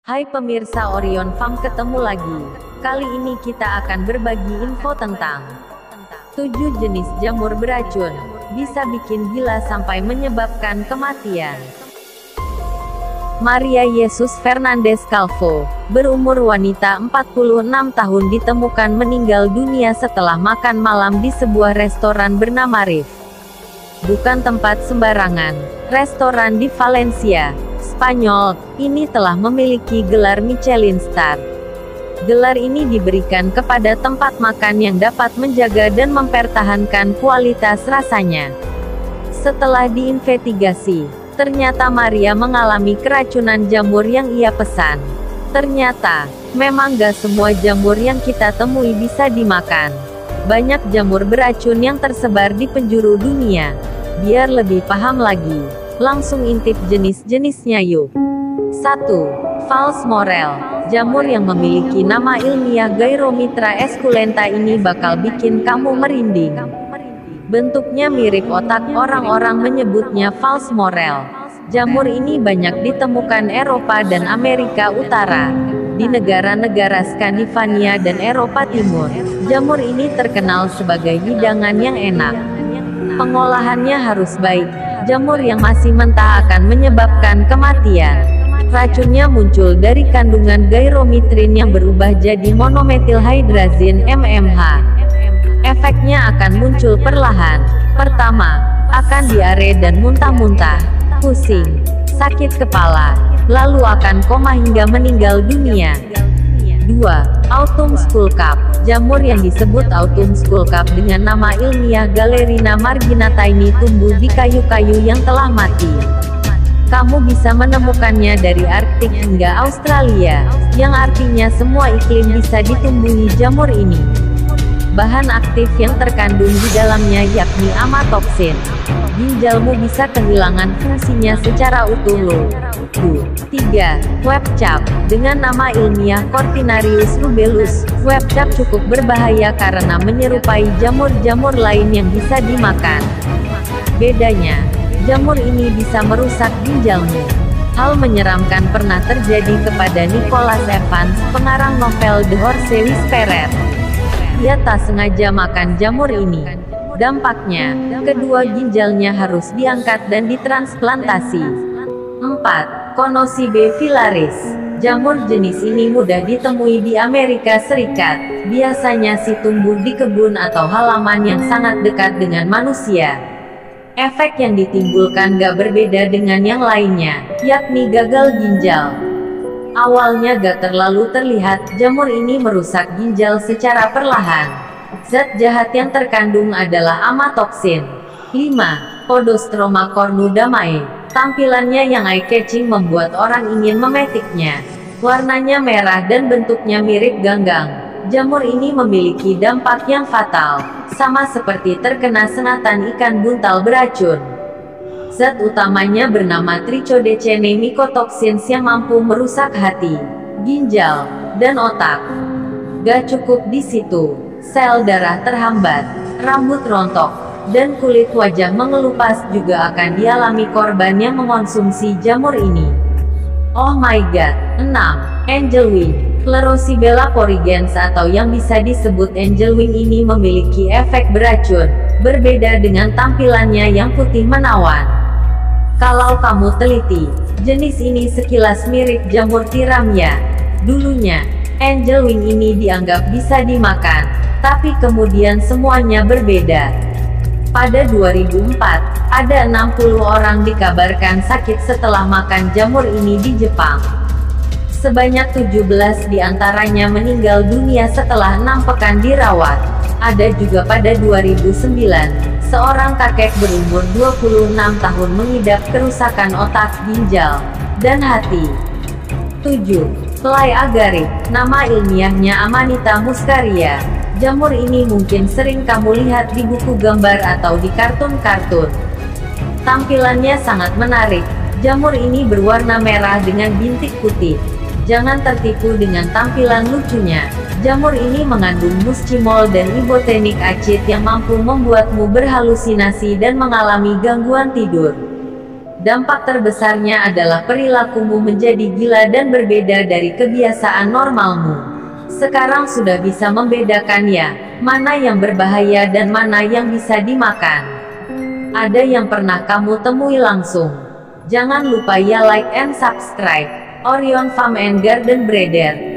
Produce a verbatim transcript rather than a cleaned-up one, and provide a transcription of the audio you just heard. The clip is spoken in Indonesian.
Hai pemirsa Orion Farm, ketemu lagi. Kali ini kita akan berbagi info tentang tujuh jenis jamur beracun, bisa bikin gila sampai menyebabkan kematian. Maria Jesus Fernandez Calvo, berumur wanita empat puluh enam tahun, ditemukan meninggal dunia setelah makan malam di sebuah restoran bernama Riff. Bukan tempat sembarangan, restoran di Valencia, Spanyol, ini telah memiliki gelar Michelin Star. Gelar ini diberikan kepada tempat makan yang dapat menjaga dan mempertahankan kualitas rasanya. Setelah diinvestigasi, ternyata Maria mengalami keracunan jamur yang ia pesan. Ternyata, memang gak semua jamur yang kita temui bisa dimakan. Banyak jamur beracun yang tersebar di penjuru dunia. Biar lebih paham lagi, langsung intip jenis-jenisnya yuk. satu. False Morel. Jamur yang memiliki nama ilmiah Gairomitra esculenta ini bakal bikin kamu merinding. Bentuknya mirip otak, orang-orang menyebutnya false morel. Jamur ini banyak ditemukan Eropa dan Amerika Utara. Di negara-negara Skandinavia dan Eropa Timur, jamur ini terkenal sebagai hidangan yang enak. Pengolahannya harus baik. Jamur yang masih mentah akan menyebabkan kematian. Racunnya muncul dari kandungan gairomitrin yang berubah jadi monomethylhydrazine M M H. Efeknya akan muncul perlahan. Pertama, akan diare dan muntah-muntah, pusing, sakit kepala, lalu akan koma hingga meninggal dunia. dua. Autumn Skullcap. Jamur yang disebut Autumn Skullcap dengan nama ilmiah Galerina marginata ini tumbuh di kayu-kayu yang telah mati. Kamu bisa menemukannya dari Arktik hingga Australia, yang artinya semua iklim bisa ditumbuhi jamur ini. Bahan aktif yang terkandung di dalamnya yakni amatoksin. Ginjalmu bisa kehilangan fungsinya secara utuh loh. tiga. Webcap. Dengan nama ilmiah Cortinarius rubellus, webcap cukup berbahaya karena menyerupai jamur-jamur lain yang bisa dimakan. Bedanya, jamur ini bisa merusak ginjalmu. Hal menyeramkan pernah terjadi kepada Nicholas Evans, pengarang novel The Horse Whisperer. Ia tak sengaja makan jamur ini. Dampaknya, kedua ginjalnya harus diangkat dan ditransplantasi. empat. Conocibe pilaris. Jamur jenis ini mudah ditemui di Amerika Serikat. Biasanya sih tumbuh di kebun atau halaman yang sangat dekat dengan manusia. Efek yang ditimbulkan gak berbeda dengan yang lainnya, yakni gagal ginjal. Awalnya gak terlalu terlihat, jamur ini merusak ginjal secara perlahan. Zat jahat yang terkandung adalah amatoksin. lima. Podostroma cornudamae. Tampilannya yang eye-catching membuat orang ingin memetiknya. Warnanya merah dan bentuknya mirip ganggang. Jamur ini memiliki dampak yang fatal, sama seperti terkena sengatan ikan buntal beracun. Zat utamanya bernama Trichodecene mycotoxins yang mampu merusak hati, ginjal, dan otak. Gak cukup di situ, sel darah terhambat, rambut rontok, dan kulit wajah mengelupas juga akan dialami korban yang mengonsumsi jamur ini. Oh my god. enam. Angelwing. Clerosibella porigens atau yang bisa disebut angelwing ini memiliki efek beracun, berbeda dengan tampilannya yang putih menawan. Kalau kamu teliti, jenis ini sekilas mirip jamur tiram ya. Dulunya, angelwing ini dianggap bisa dimakan, tapi kemudian semuanya berbeda. Pada dua ribu empat, ada enam puluh orang dikabarkan sakit setelah makan jamur ini di Jepang. Sebanyak tujuh belas di antaranya meninggal dunia setelah enam pekan dirawat. Ada juga pada dua ribu sembilan, seorang kakek berumur dua puluh enam tahun mengidap kerusakan otak, ginjal, dan hati. tujuh. Fly Agaric. Nama ilmiahnya Amanita muscaria. Jamur ini mungkin sering kamu lihat di buku gambar atau di kartun-kartun. Tampilannya sangat menarik. Jamur ini berwarna merah dengan bintik putih. Jangan tertipu dengan tampilan lucunya. Jamur ini mengandung muscimol dan ibotenic acid yang mampu membuatmu berhalusinasi dan mengalami gangguan tidur. Dampak terbesarnya adalah perilakumu menjadi gila dan berbeda dari kebiasaan normalmu. Sekarang sudah bisa membedakan ya, mana yang berbahaya dan mana yang bisa dimakan. Ada yang pernah kamu temui langsung. Jangan lupa ya like and subscribe. Orion Farm and Garden Breeder.